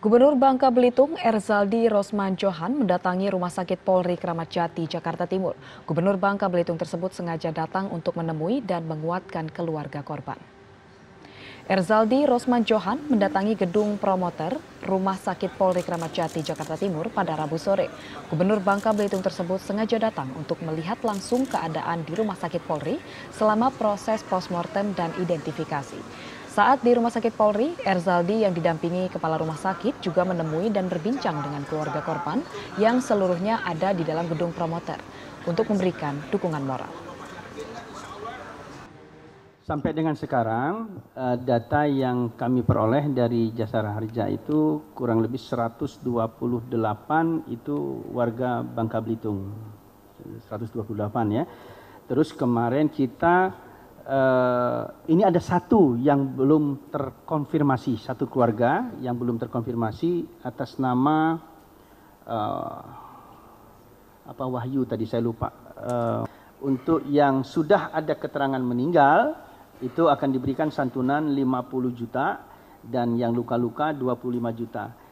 Gubernur Bangka Belitung Erzaldi Rosman Johan mendatangi Rumah Sakit Polri Kramat Jati, Jakarta Timur. Gubernur Bangka Belitung tersebut sengaja datang untuk menemui dan menguatkan keluarga korban. Erzaldi Rosman Johan mendatangi gedung promoter Rumah Sakit Polri Kramat Jati, Jakarta Timur pada Rabu sore. Gubernur Bangka Belitung tersebut sengaja datang untuk melihat langsung keadaan di Rumah Sakit Polri selama proses postmortem dan identifikasi. Saat di Rumah Sakit Polri, Erzaldi yang didampingi Kepala Rumah Sakit juga menemui dan berbincang dengan keluarga korban yang seluruhnya ada di dalam gedung promoter untuk memberikan dukungan moral. Sampai dengan sekarang, data yang kami peroleh dari Jasara Harja itu kurang lebih 128 itu warga Bangka Belitung. 128 ya. Terus kemarin kita, ini ada satu yang belum terkonfirmasi, satu keluarga yang belum terkonfirmasi atas nama, Wahyu tadi saya lupa. Untuk yang sudah ada keterangan meninggal, itu akan diberikan santunan 50 juta dan yang luka-luka 25 juta.